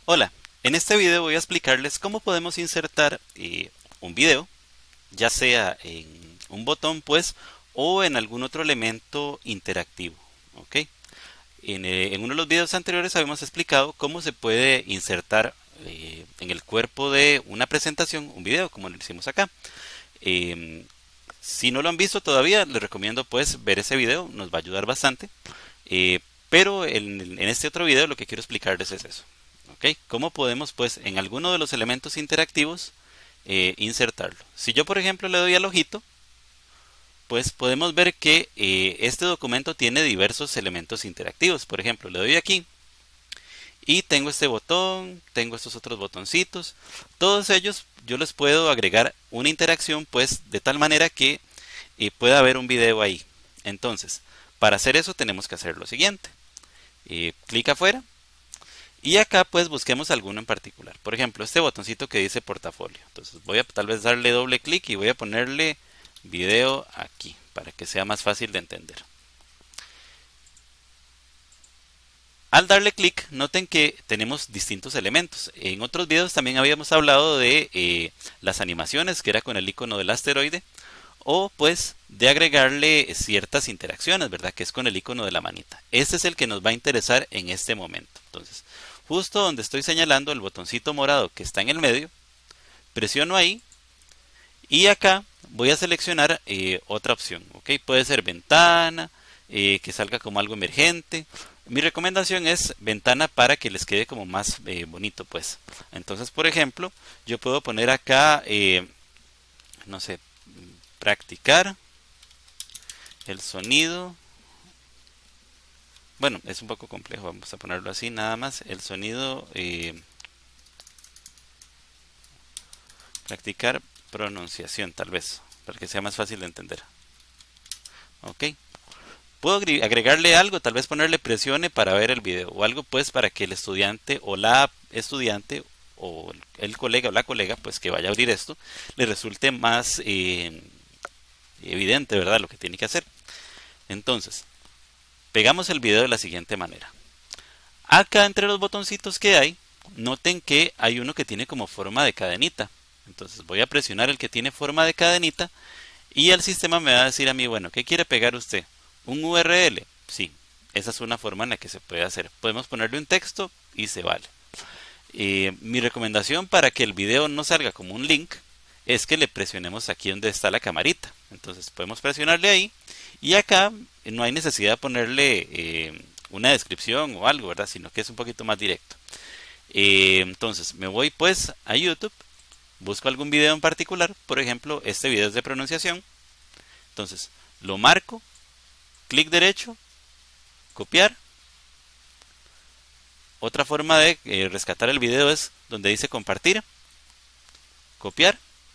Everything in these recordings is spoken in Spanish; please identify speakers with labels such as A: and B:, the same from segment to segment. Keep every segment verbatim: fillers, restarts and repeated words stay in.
A: Hola, en este video voy a explicarles cómo podemos insertar eh, un video, ya sea en un botón pues o en algún otro elemento interactivo. ¿Ok? En, eh, en uno de los videos anteriores habíamos explicado cómo se puede insertar eh, en el cuerpo de una presentación un video, como lo hicimos acá. Eh, si no lo han visto todavía, les recomiendo pues ver ese video, nos va a ayudar bastante. Eh, pero en, en este otro video lo que quiero explicarles es eso. ¿Ok? ¿Cómo podemos pues en alguno de los elementos interactivos eh, insertarlo? Si yo por ejemplo le doy al ojito, pues podemos ver que eh, este documento tiene diversos elementos interactivos. Por ejemplo, le doy aquí y tengo este botón, tengo estos otros botoncitos. Todos ellos yo les puedo agregar una interacción pues de tal manera que eh, pueda haber un video ahí. Entonces, para hacer eso tenemos que hacer lo siguiente. Eh, clic afuera. Y acá pues busquemos alguno en particular. Por ejemplo, este botoncito que dice portafolio. Entonces voy a tal vez darle doble clic y voy a ponerle video aquí para que sea más fácil de entender. Al darle clic, noten que tenemos distintos elementos. En otros videos también habíamos hablado de eh, las animaciones, que era con el icono del asteroide, o pues de agregarle ciertas interacciones, ¿verdad? Que es con el icono de la manita. Este es el que nos va a interesar en este momento. Entonces, justo donde estoy señalando el botoncito morado que está en el medio, presiono ahí y acá voy a seleccionar eh, otra opción. ¿Ok? Puede ser ventana, eh, que salga como algo emergente. Mi recomendación es ventana para que les quede como más eh, bonito, pues. Entonces, por ejemplo, yo puedo poner acá, eh, no sé, practicar el sonido. Bueno, es un poco complejo, vamos a ponerlo así nada más. El sonido, eh, practicar pronunciación tal vez, para que sea más fácil de entender. Ok. Puedo agregarle algo, tal vez ponerle presione para ver el video o algo pues para que el estudiante o la estudiante o el colega o la colega pues que vaya a abrir esto le resulte más eh, evidente, ¿verdad? Lo que tiene que hacer. Entonces, pegamos el video de la siguiente manera. Acá entre los botoncitos que hay, noten que hay uno que tiene como forma de cadenita. Entonces voy a presionar el que tiene forma de cadenita y el sistema me va a decir a mí, bueno, ¿qué quiere pegar usted? ¿Un U R L? Sí, esa es una forma en la que se puede hacer. Podemos ponerle un texto y se vale. Eh, mi recomendación para que el video no salga como un link es que le presionemos aquí donde está la camarita. Entonces podemos presionarle ahí y acá no hay necesidad de ponerle eh, una descripción o algo, ¿verdad? Sino que es un poquito más directo. Eh, entonces me voy pues a YouTube, busco algún video en particular, por ejemplo este video es de pronunciación. Entonces lo marco, clic derecho, copiar. Otra forma de eh, rescatar el video es donde dice compartir, copiar.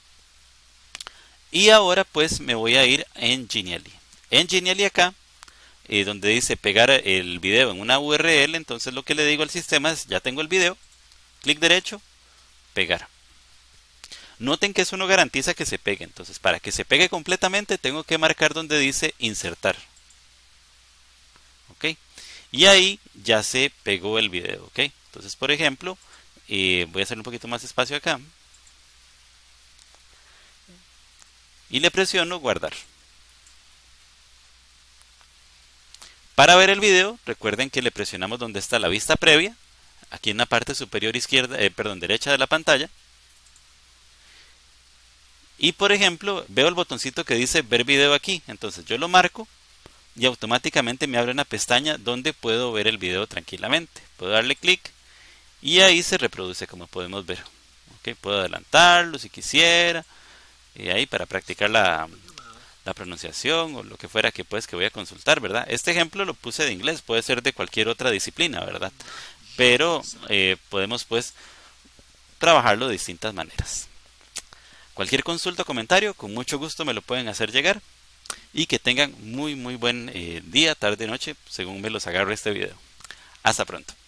A: Y ahora pues me voy a ir en Genially. En Genially acá, eh, donde dice pegar el video en una U R L, entonces lo que le digo al sistema es ya tengo el video, clic derecho, pegar. Noten que eso no garantiza que se pegue, entonces para que se pegue completamente tengo que marcar donde dice insertar. ¿Ok? Y ahí ya se pegó el video, ¿ok? Entonces, por ejemplo, eh, voy a hacer un poquito más espacio acá. Y le presiono guardar. Para ver el video, recuerden que le presionamos donde está la vista previa, aquí en la parte superior izquierda, eh, perdón, derecha de la pantalla. Y por ejemplo, veo el botoncito que dice ver video aquí, entonces yo lo marco y automáticamente me abre una pestaña donde puedo ver el video tranquilamente. Puedo darle clic y ahí se reproduce como podemos ver. ¿Okay? Puedo adelantarlo si quisiera, y ahí para practicar la, la pronunciación o lo que fuera que pues que voy a consultar, ¿verdad? Este ejemplo lo puse de inglés, puede ser de cualquier otra disciplina, ¿verdad? Pero eh, podemos pues trabajarlo de distintas maneras. Cualquier consulta o comentario, con mucho gusto me lo pueden hacer llegar. Y que tengan muy muy buen eh, día, tarde, noche, según me los agarre este video. Hasta pronto.